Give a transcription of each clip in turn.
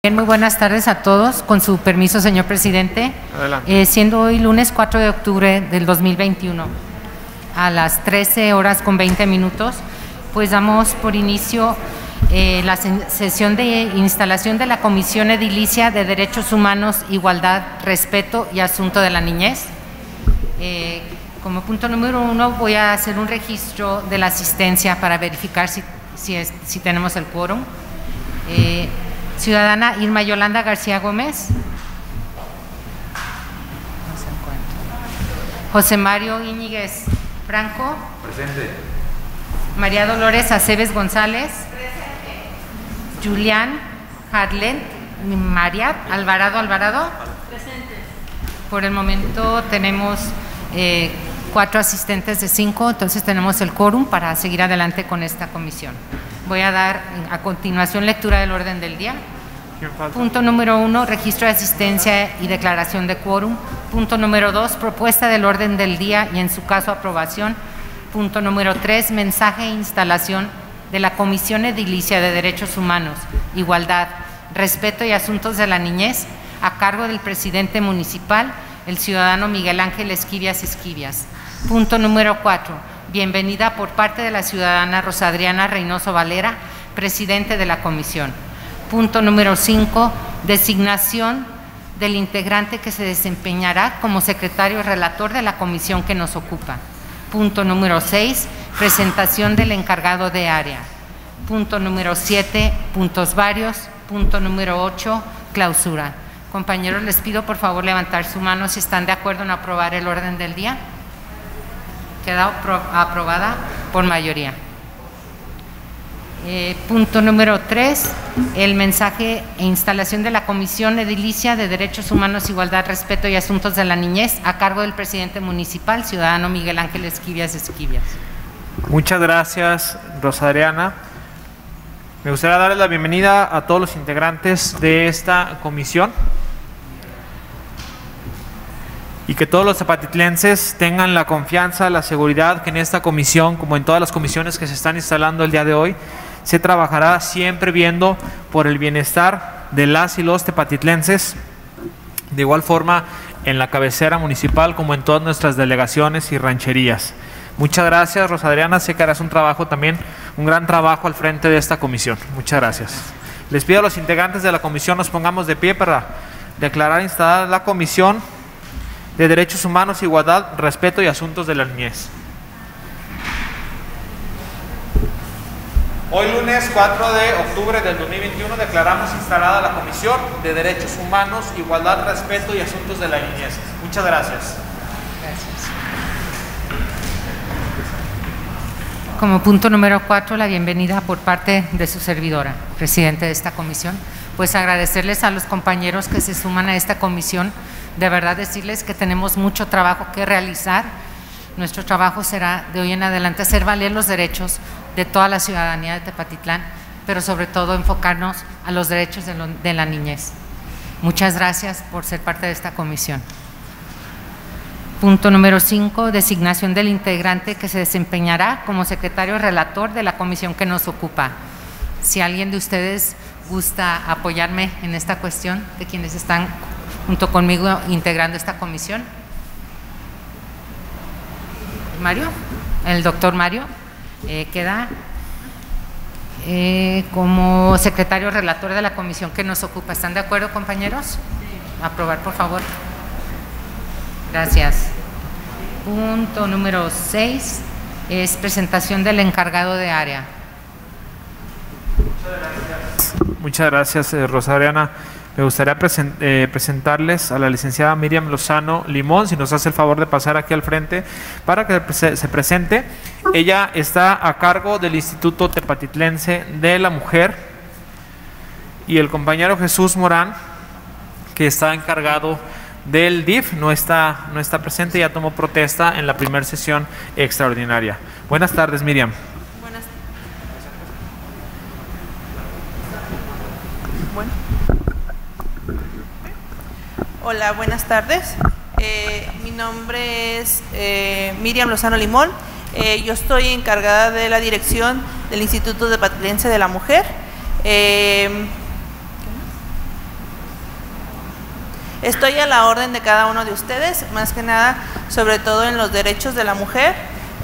Bien, muy buenas tardes a todos. Con su permiso, señor presidente. Adelante. Siendo hoy lunes 4 de octubre del 2021 a las 13:20, pues damos por inicio la sesión de instalación de la Comisión Edilicia de Derechos Humanos, Igualdad, Respeto y Asunto de la Niñez. Como punto número 1 voy a hacer un registro de la asistencia para verificar si tenemos el quórum. Ciudadana Irma Yolanda García Gómez. No se encuentra. José Mario Íñiguez Franco. Presente. María Dolores Aceves González. Presente. Julián Harlen María Alvarado. Presente. Por el momento tenemos 4 asistentes de 5, entonces tenemos el quórum para seguir adelante con esta comisión. Voy a dar a continuación lectura del orden del día. Punto número 1, registro de asistencia y declaración de quórum. Punto número 2, propuesta del orden del día y en su caso aprobación. Punto número 3, mensaje e instalación de la Comisión Edilicia de Derechos Humanos, Igualdad, Respeto y Asuntos de la Niñez a cargo del presidente municipal, el ciudadano Miguel Ángel Esquivias. Punto número 4, bienvenida por parte de la ciudadana Rosa Adriana Reynoso Valera, presidente de la comisión. Punto número 5, designación del integrante que se desempeñará como secretario relator de la comisión que nos ocupa. Punto número 6, presentación del encargado de área. Punto número 7, puntos varios. Punto número 8, clausura. Compañeros, les pido por favor levantar su mano si están de acuerdo en aprobar el orden del día. Queda aprobada por mayoría. Punto número 3, el mensaje e instalación de la Comisión Edilicia de Derechos Humanos, Igualdad, Respeto y Asuntos de la Niñez a cargo del presidente municipal, ciudadano Miguel Ángel Esquivias. Muchas gracias, Rosa Adriana. Me gustaría darles la bienvenida a todos los integrantes de esta comisión y que todos los zapatitlenses tengan la confianza, la seguridad que en esta comisión, como en todas las comisiones que se están instalando el día de hoy, se trabajará siempre viendo por el bienestar de las y los tepatitlenses, de igual forma en la cabecera municipal como en todas nuestras delegaciones y rancherías. Muchas gracias, Rosa Adriana, sé que harás un trabajo también, un gran trabajo al frente de esta comisión. Muchas gracias. Les pido a los integrantes de la comisión nos pongamos de pie para declarar instalada la Comisión de Derechos Humanos, Igualdad, Respeto y Asuntos de la Niñez. Hoy lunes 4 de octubre del 2021 declaramos instalada la Comisión de Derechos Humanos, Igualdad, Respeto y Asuntos de la Niñez. Muchas gracias. Como punto número 4, la bienvenida por parte de su servidora, presidente de esta comisión. Pues agradecerles a los compañeros que se suman a esta comisión. De verdad decirles que tenemos mucho trabajo que realizar. Nuestro trabajo será de hoy en adelante hacer valer los derechos de toda la ciudadanía de Tepatitlán, pero sobre todo enfocarnos a los derechos de la niñez. Muchas gracias por ser parte de esta comisión. Punto número 5, designación del integrante que se desempeñará como secretario relator de la comisión que nos ocupa. Si alguien de ustedes gusta apoyarme en esta cuestión, de quienes están junto conmigo integrando esta comisión. Mario, el doctor Mario, queda como secretario relator de la comisión que nos ocupa. ¿Están de acuerdo, compañeros? Aprobar, por favor. Gracias. Punto número 6 es presentación del encargado de área. Muchas gracias, Rosa Adriana. Me gustaría presentarles a la licenciada Miriam Lozano Limón, si nos hace el favor de pasar aquí al frente para que se presente. Ella está a cargo del Instituto Tepatitlense de la Mujer, y el compañero Jesús Morán, que está encargado del DIF, no está presente, ya tomó protesta en la primera sesión extraordinaria. Buenas tardes, Miriam. Hola, buenas tardes. Mi nombre es Miriam Lozano Limón. Yo estoy encargada de la dirección del Instituto Tepatitlense de la Mujer. Estoy a la orden de cada uno de ustedes, más que nada, sobre todo en los derechos de la mujer,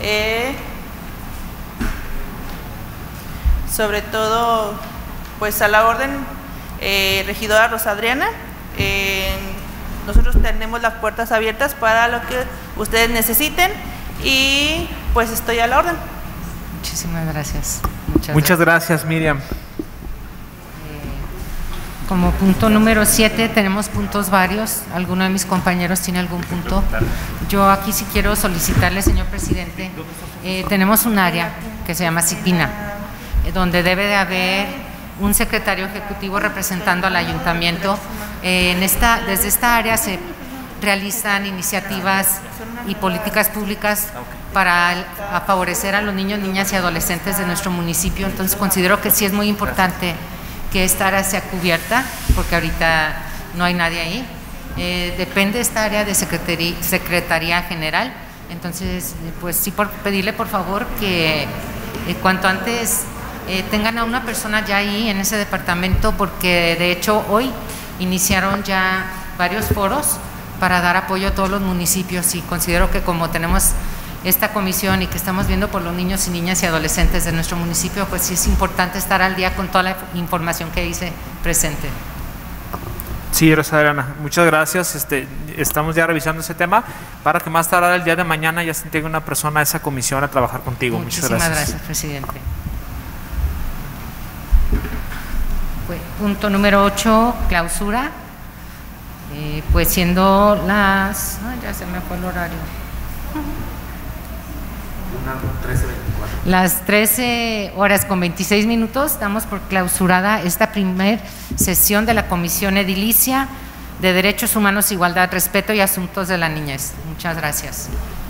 sobre todo, pues a la orden, regidora Rosa Adriana. Nosotros tenemos las puertas abiertas para lo que ustedes necesiten y pues estoy a la orden. Muchísimas gracias. Muchas gracias, Miriam. Como punto número 7 tenemos puntos varios. ¿Alguno de mis compañeros tiene algún punto? Yo aquí sí quiero solicitarle, señor presidente, tenemos un área que se llama CIPINA, donde debe de haber un secretario ejecutivo representando al ayuntamiento. Desde esta área se realizan iniciativas y políticas públicas para favorecer a los niños, niñas y adolescentes de nuestro municipio. Entonces considero que sí es muy importante que esta área sea cubierta, porque ahorita no hay nadie ahí. Depende esta área de Secretaría General. Entonces, pues sí, pedirle por favor que cuanto antes tengan a una persona ya ahí en ese departamento, porque de hecho hoy iniciaron ya varios foros para dar apoyo a todos los municipios, y considero que como tenemos esta comisión y que estamos viendo por los niños y niñas y adolescentes de nuestro municipio, pues sí es importante estar al día con toda la información que dice presente. Sí, Rosa Adriana, muchas gracias. Estamos ya revisando ese tema para que más tarde el día de mañana ya se integre una persona a esa comisión a trabajar contigo. Muchísimas gracias, presidente. Punto número 8, clausura. Pues siendo las... ya se me fue el horario. Las 13:26, damos por clausurada esta primer sesión de la Comisión Edilicia de Derechos Humanos, Igualdad, Respeto y Asuntos de la Niñez. Muchas gracias.